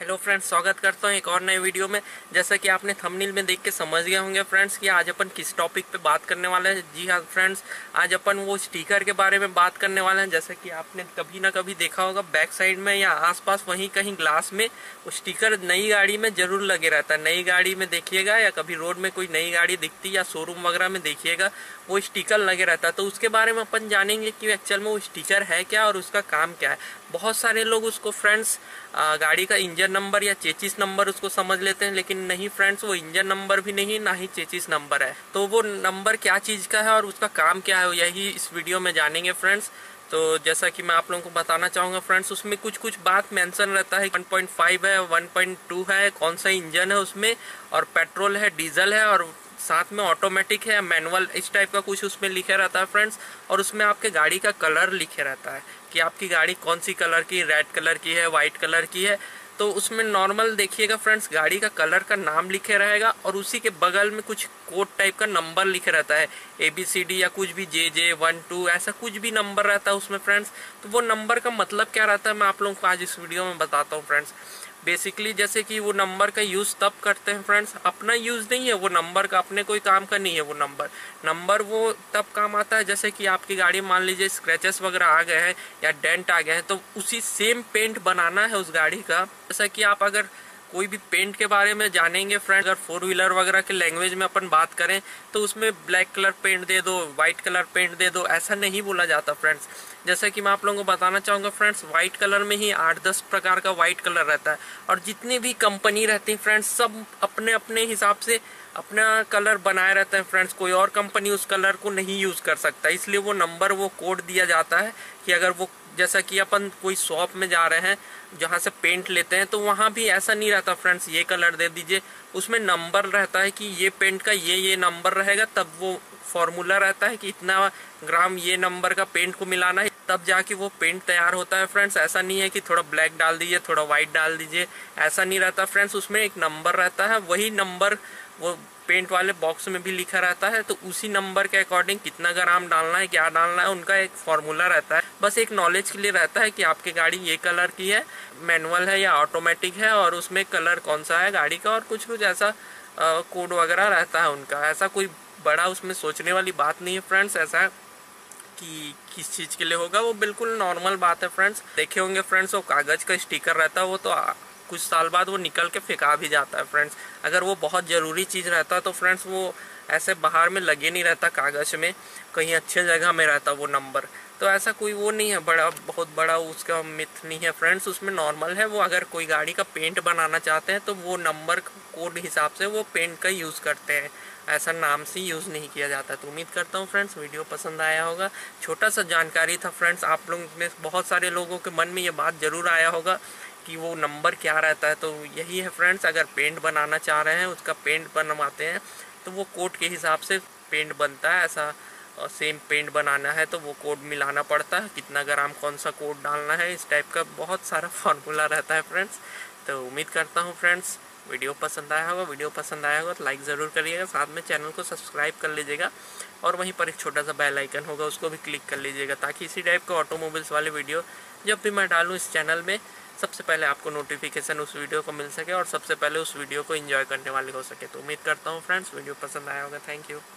Hello friends, स्वागत करता हूँ एक और नए वीडियो में। जैसा कि आपने थंबनेल में देख के समझ गए होंगे फ्रेंड्स कि आज अपन किस टॉपिक पे बात करने वाले हैं। जी हाँ फ्रेंड्स, आज अपन वो स्टिकर के बारे में बात करने वाले हैं। जैसा कि आपने कभी ना कभी देखा होगा, बैक साइड में या आसपास वहीं कहीं ग्लास में वो स्टिकर नई गाड़ी में जरूर लगे रहता है। नई गाड़ी में देखिएगा या कभी रोड में कोई नई गाड़ी दिखती या शोरूम वगैरह में देखिएगा, वो स्टिकर लगे रहता है। तो उसके बारे में अपन जानेंगे कि एक्चुअल में वो स्टिकर है क्या और उसका काम क्या है। बहुत सारे लोग उसको फ्रेंड्स गाड़ी का इंजन नंबर या चेचिस नंबर उसको समझ लेते हैं, लेकिन नहीं फ्रेंड्स, वो इंजन नंबर भी नहीं, ना ही चेचिस नंबर है। तो वो नंबर क्या चीज का है और उसका काम क्या है, यही इस वीडियो में जानेंगे फ्रेंड्स। तो जैसा कि मैं आप लोगों को बताना चाहूंगा फ्रेंड्स, उसमें कुछ कुछ बात मेंशन रहता है। 1.5 है, 1.2 है, कौन सा इंजन है उसमें, और पेट्रोल है, डीजल है, और साथ में ऑटोमेटिक है, मैनुअल, इस टाइप का कुछ उसमें लिखे रहता है फ्रेंड्स। और उसमें आपके गाड़ी का कलर लिखे रहता है कि आपकी गाड़ी कौन सी कलर की, रेड कलर की है, व्हाइट कलर की है। तो उसमें नॉर्मल देखिएगा फ्रेंड्स, गाड़ी का कलर का नाम लिखे रहेगा और उसी के बगल में कुछ कोड टाइप का नंबर लिखे रहता है, ABCD या कुछ भी JJ 1 2 ऐसा कुछ भी नंबर रहता है उसमें फ्रेंड्स। तो वो नंबर का मतलब क्या रहता है, मैं आप लोगों को आज इस वीडियो में बताता हूँ फ्रेंड्स। बेसिकली जैसे कि वो नंबर का यूज तब करते हैं फ्रेंड्स, अपना यूज नहीं है वो नंबर का, अपने कोई काम का नहीं है वो नंबर वो तब काम आता है जैसे कि आपकी गाड़ी मान लीजिए स्क्रैचेस वगैरह आ गए हैं या डेंट आ गए हैं, तो उसी सेम पेंट बनाना है उस गाड़ी का। जैसा कि आप अगर कोई भी पेंट के बारे में जानेंगे फ्रेंड, अगर 4 व्हीलर वगैरह के लैंग्वेज में अपन बात करें तो उसमें ब्लैक कलर पेंट दे दो, व्हाइट कलर पेंट दे दो, ऐसा नहीं बोला जाता फ्रेंड्स। जैसा कि मैं आप लोगों को बताना चाहूंगा फ्रेंड्स, व्हाइट कलर में ही 8-10 प्रकार का व्हाइट कलर रहता है, और जितनी भी कंपनी रहती है फ्रेंड्स, सब अपने अपने हिसाब से अपना कलर बनाए रहते हैं फ्रेंड्स। कोई और कंपनी उस कलर को नहीं यूज कर सकता, इसलिए वो नंबर, वो कोड दिया जाता है कि अगर वो, जैसा कि अपन कोई शॉप में जा रहे हैं जहां से पेंट लेते हैं, तो वहां भी ऐसा नहीं रहता फ्रेंड्स ये कलर दे दीजिए, उसमें नंबर रहता है कि ये पेंट का ये नंबर रहेगा, तब वो फॉर्मूला रहता है कि इतना ग्राम ये नंबर का पेंट को मिलाना है, तब जाके वो पेंट तैयार होता है फ्रेंड्स। ऐसा नहीं है कि थोड़ा ब्लैक डाल दीजिए, थोड़ा व्हाइट डाल दीजिए, ऐसा नहीं रहता फ्रेंड्स। उसमें एक नंबर रहता है, वही नंबर वो पेंट वाले बॉक्स में भी लिखा रहता है, तो उसी नंबर के अकॉर्डिंग कितना ग्राम डालना है, क्या डालना है, उनका एक फॉर्मूला रहता है। बस एक नॉलेज के लिए रहता है कि आपकी गाड़ी ये कलर की है, मैनुअल है या ऑटोमेटिक है, और उसमें कलर कौन सा है गाड़ी का, और कुछ कुछ ऐसा कोड वगैरह रहता है उनका। ऐसा कोई बड़ा उसमें सोचने वाली बात नहीं है फ्रेंड्स, ऐसा कि किस चीज के लिए होगा, वो बिल्कुल नॉर्मल बात है फ्रेंड्स। देखे होंगे फ्रेंड्स, वो कागज का स्टिकर रहता है, वो तो कुछ साल बाद वो निकल के फेंका भी जाता है फ्रेंड्स। अगर वो बहुत जरूरी चीज रहता तो फ्रेंड्स वो ऐसे बाहर में लगे नहीं रहता, कागज में कहीं अच्छे जगह में रहता वो नंबर। तो ऐसा कोई वो नहीं है बड़ा, बहुत बड़ा उसका मिथ नहीं है फ्रेंड्स, उसमें नॉर्मल है। वो अगर कोई गाड़ी का पेंट बनाना चाहते हैं तो वो नंबर कोड हिसाब से वो पेंट का यूज करते हैं, ऐसा नाम से यूज नहीं किया जाता। तो उम्मीद करता हूँ फ्रेंड्स वीडियो पसंद आया होगा। छोटा सा जानकारी था फ्रेंड्स, आप लोग में बहुत सारे लोगों के मन में ये बात जरूर आया होगा कि वो नंबर क्या रहता है। तो यही है फ्रेंड्स, अगर पेंट बनाना चाह रहे हैं, उसका पेंट बनवाते हैं, तो वो कोड के हिसाब से पेंट बनता है। ऐसा सेम पेंट बनाना है तो वो कोड मिलाना पड़ता है, कितना ग्राम कौन सा कोड डालना है, इस टाइप का बहुत सारा फॉर्मूला रहता है फ्रेंड्स। तो उम्मीद करता हूँ फ्रेंड्स वीडियो पसंद आया होगा। वीडियो पसंद आया होगा तो लाइक ज़रूर करिएगा, साथ में चैनल को सब्सक्राइब कर लीजिएगा, और वहीं पर एक छोटा सा बेल आइकन होगा उसको भी क्लिक कर लीजिएगा, ताकि इसी टाइप का ऑटोमोबाइल्स वाले वीडियो जब भी मैं डालूँ इस चैनल में, सबसे पहले आपको नोटिफिकेशन उस वीडियो को मिल सके और सबसे पहले उस वीडियो को एंजॉय करने वाले हो सके। तो उम्मीद करता हूँ फ्रेंड्स वीडियो पसंद आया होगा। Thank you.